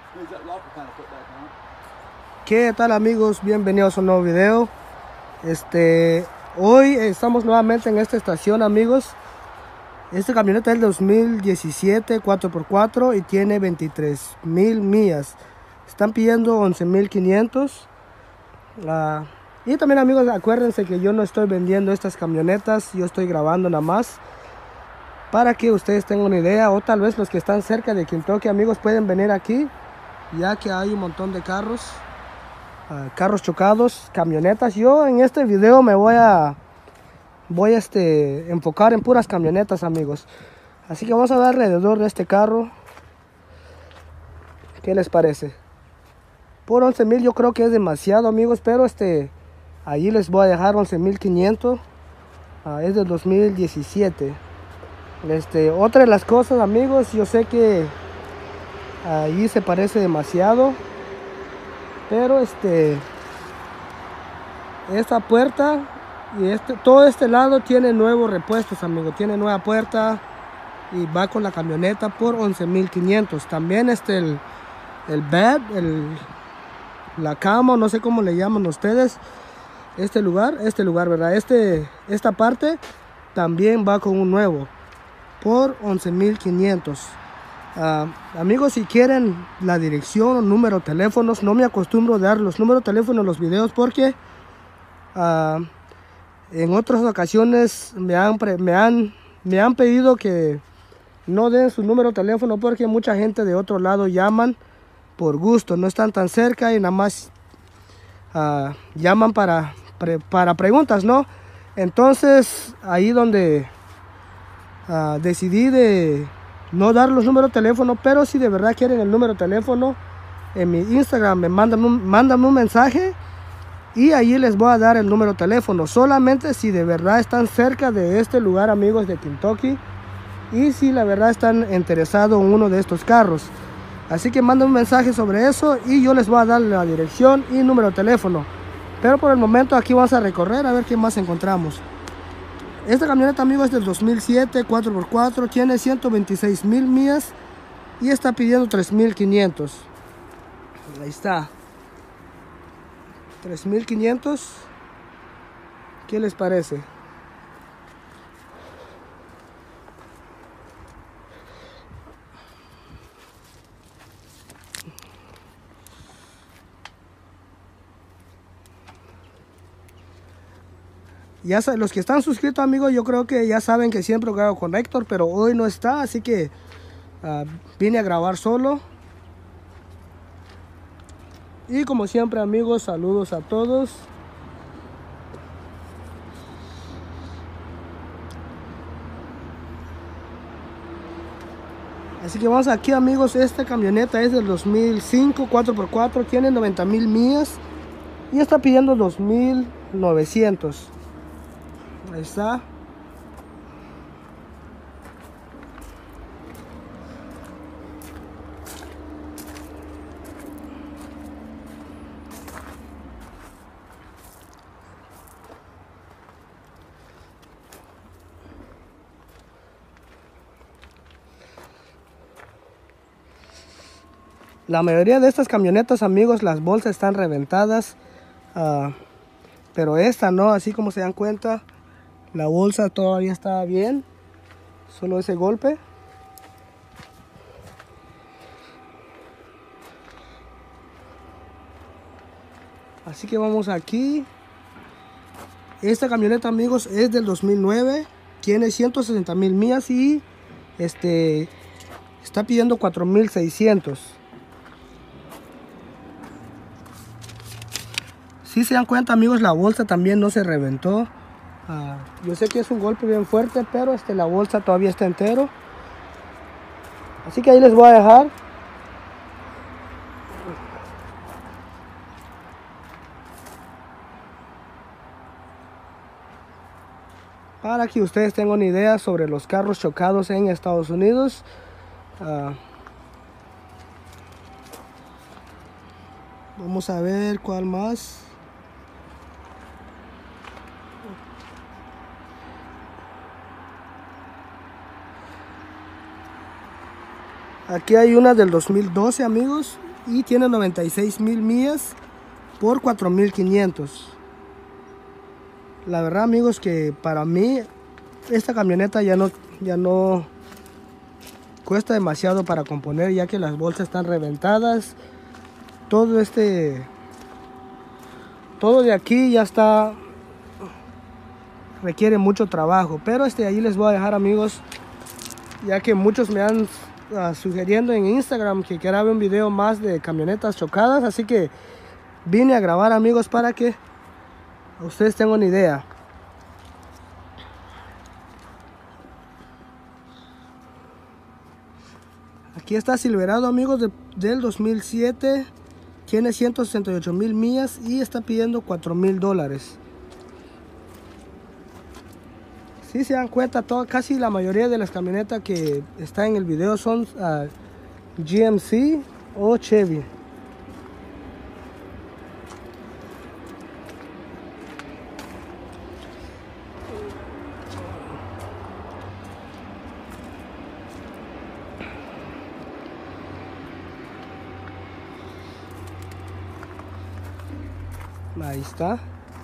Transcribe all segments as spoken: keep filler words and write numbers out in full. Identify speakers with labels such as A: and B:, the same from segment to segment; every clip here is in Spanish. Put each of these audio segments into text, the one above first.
A: ¿Qué tal, amigos? Bienvenidos a un nuevo video. Este, hoy estamos nuevamente en esta estación, amigos. Esta camioneta es del dos mil diecisiete, cuatro por cuatro, y tiene veintitrés mil millas. Están pidiendo once mil quinientos. Uh, y también, amigos, acuérdense que yo no estoy vendiendo estas camionetas, yo estoy grabando nada más para que ustedes tengan una idea, o tal vez los que están cerca de Kentucky, amigos, pueden venir aquí, ya que hay un montón de carros, uh, carros chocados, camionetas. Yo en este video me voy a voy a este, enfocar en puras camionetas, amigos. Así que vamos a ver alrededor de este carro. ¿Qué les parece? Por once mil yo creo que es demasiado, amigos, pero este, allí les voy a dejar once mil quinientos. Uh, es del dos mil diecisiete. Este, otra de las cosas, amigos, yo sé que allí se parece demasiado, pero este, esta puerta y este, todo este lado tiene nuevos repuestos, amigos. Tiene nueva puerta y va con la camioneta por once mil quinientos. También este, el, el bed, el, la cama, no sé cómo le llaman ustedes, este lugar, este lugar, ¿verdad? Este, esta parte también va con un nuevo por once mil quinientos. Uh, amigos, si quieren la dirección o número de teléfonos, no me acostumbro a dar los números de teléfono en los videos porque uh, en otras ocasiones me han, me, han, me han pedido que no den su número de teléfono porque mucha gente de otro lado llaman por gusto, no están tan cerca y nada más uh, llaman para, para preguntas, ¿no? Entonces ahí donde Uh, decidí de no dar los números de teléfono, pero si de verdad quieren el número de teléfono, en mi Instagram me mandan un, mandan un mensaje y allí les voy a dar el número de teléfono, solamente si de verdad están cerca de este lugar, amigos, de Kentucky, y si la verdad están interesados en uno de estos carros. Así que manden un mensaje sobre eso y yo les voy a dar la dirección y número de teléfono. Pero por el momento aquí vamos a recorrer a ver qué más encontramos. Esta camioneta, amigos, es del dos mil siete, cuatro por cuatro, tiene ciento veintiséis mil millas y está pidiendo tres mil quinientos. Ahí está, tres mil quinientos. ¿Qué les parece? Ya los que están suscritos, amigos, yo creo que ya saben que siempre grabo con Héctor, pero hoy no está, así que uh, vine a grabar solo. Y como siempre, amigos, saludos a todos. Así que vamos aquí, amigos. Esta camioneta es del dos mil cinco, cuatro por cuatro, tiene noventa mil millas y está pidiendo dos mil novecientos. Ahí está. La mayoría de estas camionetas, amigos, las bolsas están reventadas, uh, pero esta no, así como se dan cuenta, la bolsa todavía está bien, solo ese golpe. Así que vamos aquí. Esta camioneta, amigos, es del dos mil nueve, tiene ciento sesenta mil millas y este está pidiendo cuatro mil seiscientos. Si se dan cuenta, amigos, la bolsa también no se reventó. Uh, yo sé que es un golpe bien fuerte, pero este, la bolsa todavía está entero. Así que ahí les voy a dejar. Para que ustedes tengan una idea sobre los carros chocados en Estados Unidos. Uh, vamos a ver cuál más. Aquí hay una del dos mil doce, amigos. y tiene noventa y seis mil millas por cuatro mil quinientos. La verdad, amigos, que para mí esta camioneta ya no, ya no cuesta demasiado para componer, ya que las bolsas están reventadas. Todo este, todo de aquí ya está, requiere mucho trabajo. Pero este ahí les voy a dejar, amigos, ya que muchos me han uh, sugiriendo en Instagram que grabe un video más de camionetas chocadas, así que vine a grabar, amigos, para que ustedes tengan una idea. Aquí está Silverado, amigos, de, del dos mil siete. Tiene ciento sesenta y ocho mil millas y está pidiendo cuatro mil dólares. Si se dan cuenta, todo, casi la mayoría de las camionetas que están en el video son uh, G M C o Chevy. Ahí está.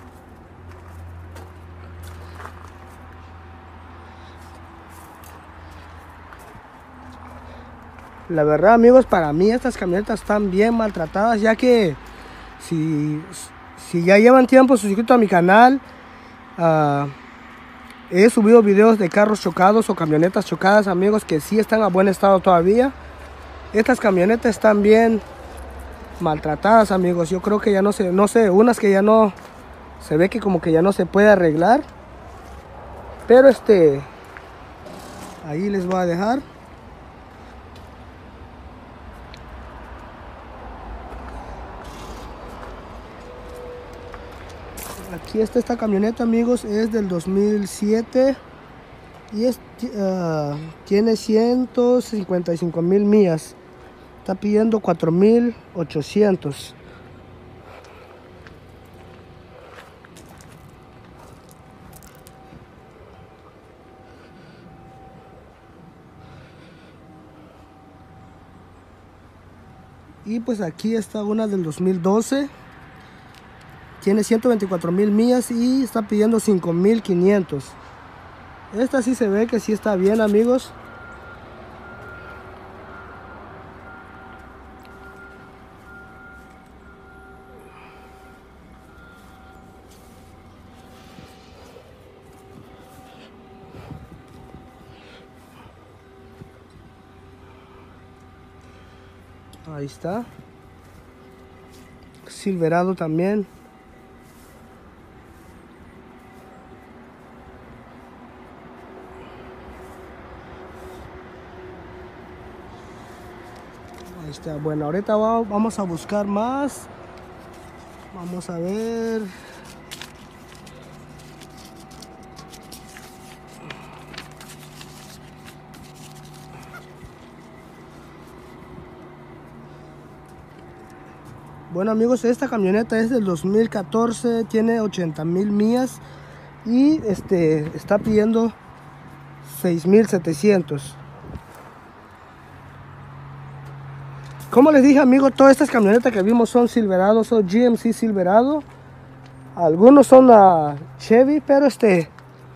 A: La verdad, amigos, para mí estas camionetas están bien maltratadas, ya que si, si ya llevan tiempo suscritos a mi canal, uh, he subido videos de carros chocados o camionetas chocadas, amigos, que sí están a buen estado todavía. Estas camionetas están bien maltratadas, amigos. Yo creo que ya no sé, no sé, unas que ya no, se ve que como que ya no se puede arreglar. Pero este, ahí les voy a dejar. Aquí está esta camioneta, amigos, es del dos mil siete y es, uh, tiene ciento cincuenta y cinco mil millas. Está pidiendo cuatro mil ochocientos. Y pues aquí está una del dos mil doce. Tiene ciento veinticuatro mil millas y está pidiendo cinco mil quinientos. Esta sí se ve que sí está bien, amigos. Ahí está. Silverado también. Ahí está. Bueno, ahorita vamos a buscar más. Vamos a ver. Bueno, amigos, esta camioneta es del dos mil catorce, tiene ochenta mil millas y este está pidiendo seis mil setecientos. Como les dije, amigos, todas estas camionetas que vimos son Silverado, son G M C Silverado. Algunos son uh, Chevy, pero este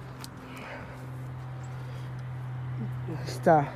A: está.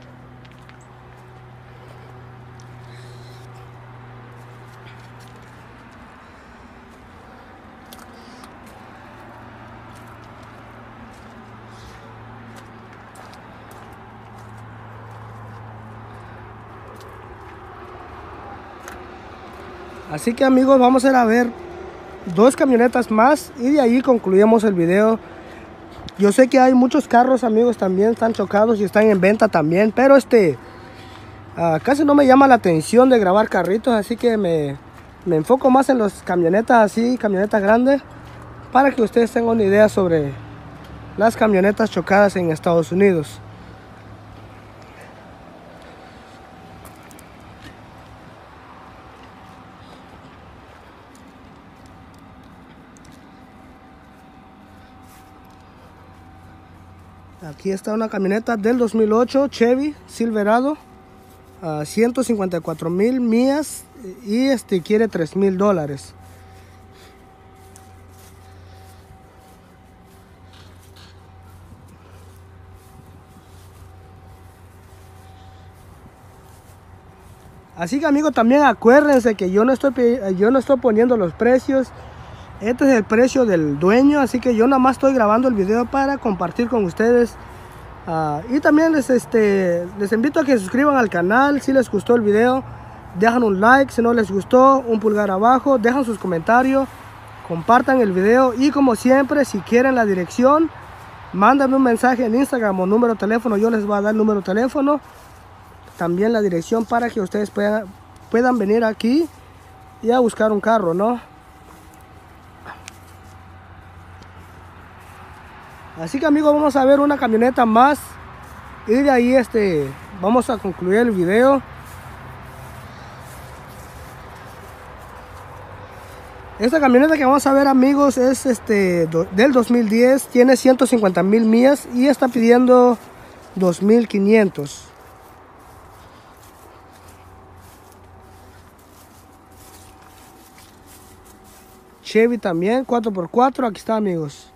A: Así que, amigos, vamos a ir a ver dos camionetas más y de ahí concluimos el video. Yo sé que hay muchos carros, amigos, también están chocados y están en venta también, pero este uh, casi no me llama la atención de grabar carritos, así que me, me enfoco más en las camionetas así, camionetas grandes, para que ustedes tengan una idea sobre las camionetas chocadas en Estados Unidos. Aquí está una camioneta del dos mil ocho Chevy Silverado, a ciento cincuenta y cuatro mil millas, y este quiere tres mil dólares. Así que amigos, también acuérdense que yo no estoy yo no estoy poniendo los precios. Este es el precio del dueño, así que yo nada más estoy grabando el video para compartir con ustedes. Uh, y también les, este, les invito a que se suscriban al canal. Si les gustó el video, dejan un like. Si no les gustó, un pulgar abajo. Dejan sus comentarios, compartan el video. Y como siempre, si quieren la dirección, mándenme un mensaje en Instagram o número de teléfono. Yo les voy a dar el número de teléfono, también la dirección, para que ustedes puedan, puedan venir aquí y a buscar un carro, ¿no? Así que amigos, vamos a ver una camioneta más y de ahí este vamos a concluir el video. Esta camioneta que vamos a ver, amigos, es este do, del dos mil diez, tiene ciento cincuenta mil millas y está pidiendo dos mil quinientos. Chevy también, cuatro por cuatro, aquí está, amigos.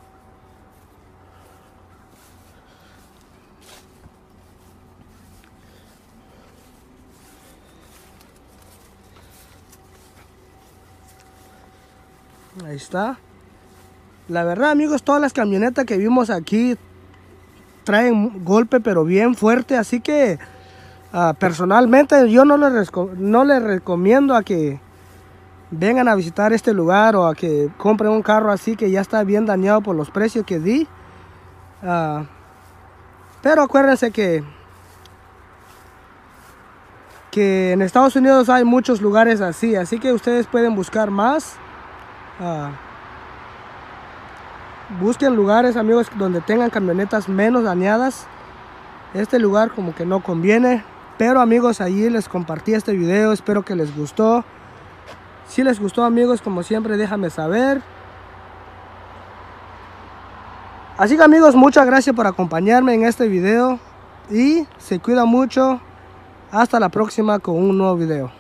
A: Ahí está. La verdad, amigos, todas las camionetas que vimos aquí traen golpe, pero bien fuerte. Así que uh, personalmente yo no les, no les recomiendo a que vengan a visitar este lugar o a que compren un carro así que ya está bien dañado por los precios que di. Uh, pero acuérdense que que en Estados Unidos hay muchos lugares así, así que ustedes pueden buscar más. Uh, busquen lugares, amigos, donde tengan camionetas menos dañadas. Este lugar como que no conviene, pero amigos, allí les compartí este video. Espero que les gustó. Si les gustó, amigos, como siempre, déjame saber. Así que amigos, muchas gracias por acompañarme en este video y se cuida mucho. Hasta la próxima con un nuevo video.